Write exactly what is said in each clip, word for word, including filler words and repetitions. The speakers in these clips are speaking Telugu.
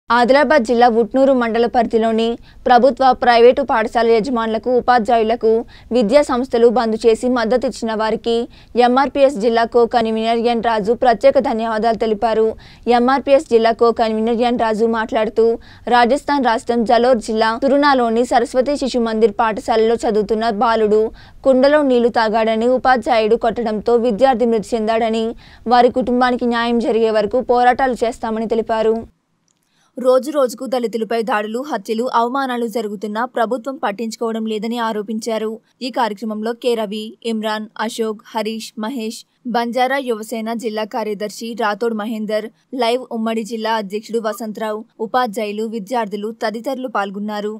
ఆదిలాబాద్ జిల్లా ఉట్నూరు మండల పరిధిలోని ప్రభుత్వ ప్రైవేటు పాఠశాల యజమానులకు ఉపాధ్యాయులకు విద్యా సంస్థలు బంద్ చేసి మద్దతు ఇచ్చిన వారికి ఎంఆర్పీఎస్ జిల్లా కో కన్వీనర్ ఎన్ రాజు ప్రత్యేక ధన్యవాదాలు తెలిపారు. ఎంఆర్పీఎస్ జిల్లా కో కన్వీనర్ ఎన్ రాజు మాట్లాడుతూ రాజస్థాన్ రాష్ట్రం జలోర్ జిల్లా తురునాలోని సరస్వతి శిశు మందిర్ పాఠశాలలో చదువుతున్న బాలుడు కుండలో నీళ్లు తాగాడని ఉపాధ్యాయుడు కొట్టడంతో విద్యార్థి మృతి చెందాడని, వారి కుటుంబానికి న్యాయం జరిగే వరకు పోరాటాలు చేస్తామని తెలిపారు. రోజు రోజుకు దళితులపై దాడులు, హత్యలు, అవమానాలు జరుగుతున్నా ప్రభుత్వం పట్టించుకోవడం లేదని ఆరోపించారు. ఈ కార్యక్రమంలో కె రవి, ఇమ్రాన్, అశోక్, హరీష్, మహేష్, బంజారా యువసేన జిల్లా కార్యదర్శి రాథోడ్ మహేందర్, లైవ్ ఉమ్మడి జిల్లా అధ్యక్షుడు వసంతరావు, ఉపాధ్యాయులు, విద్యార్థులు తదితరులు పాల్గొన్నారు.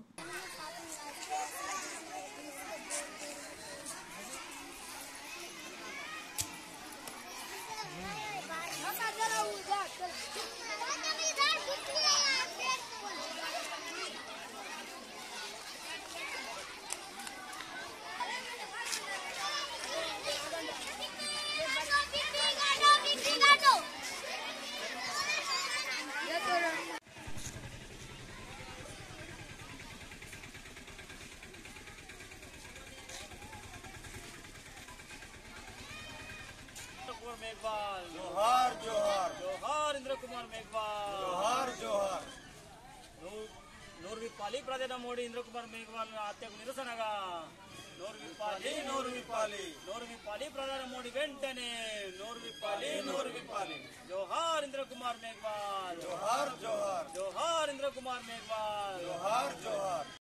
मेघवाल जोहार जोहार जोहार इंद्र कुमार मेघवाल जोहार जोहार नूर विप्पाली प्रधान मोदी इंद्र कुमार मेघवाल हत्यకు నిరసనగా నోరు విప్పాలి నోరు విప్పాలి నోరు విప్పాలి ప్రధాన మోడీ వెంటనే నోరు విప్పాలి నోరు విప్పాలి జోహార్ ఇంద్ర కుమార్ మేఘవాల్ జోహార్ జోహార్ జోహార్ ఇంద్ర కుమార్ మేఘవాల్ జోహార్ జోహార్